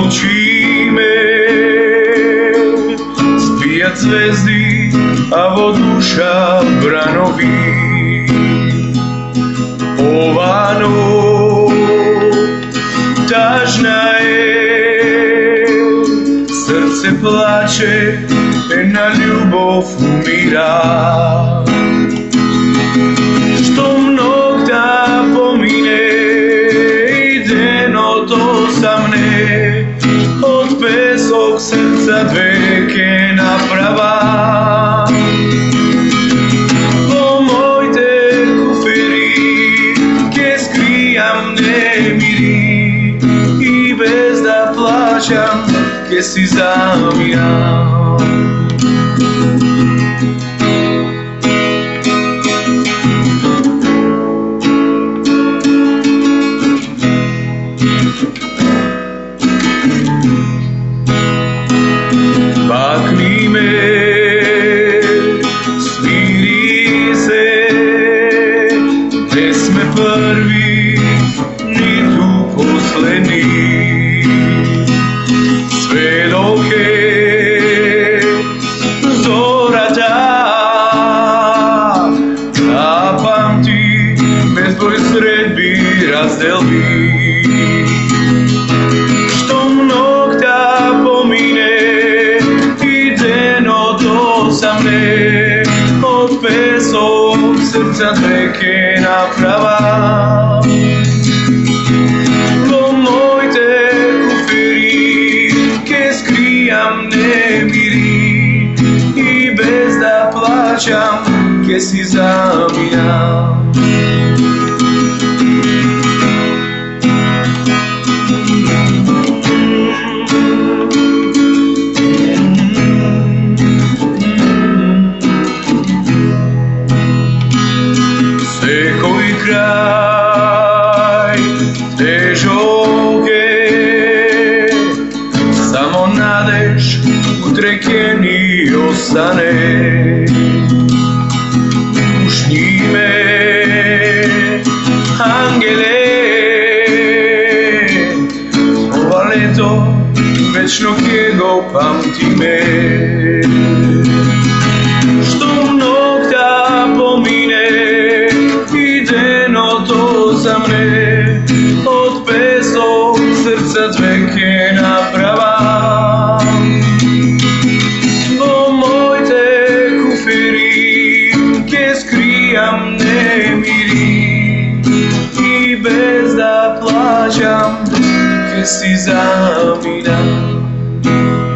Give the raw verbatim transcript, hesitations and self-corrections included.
učíme zbíjať zvezdy a vo duša branový. Ovanou tažná je, srdce plače, na ľubov umírá. Što mnog da pomine, ide no to sa mne, od pesok srca dveke naprava. Pomojte kufiri, ke skrijam nemiri, i bez da plaćam, ke si zamijam. Makni me, smiri se, ne sme prvi, ni tu poslední. Sve dok je zora ta, zapamti, bezbroj sredbi razdelbi. Što mnog da pomine, sa mne, od pesok srca dveke naprava. Pomojte kufiri, ke skrijam nemiri, i bez da plaćam, ke si zamijam. Koji kraj težok je, samo nadeš utrekeni ostane. Ušni me, angele, ova leto večno kjego pamti me. Što mnog da pomine, ideno to za mne, od pesok srca dveke naprava. Pomojte kufiri, ke skrijam nemiri, i bez da plaćam, ke si zamijam.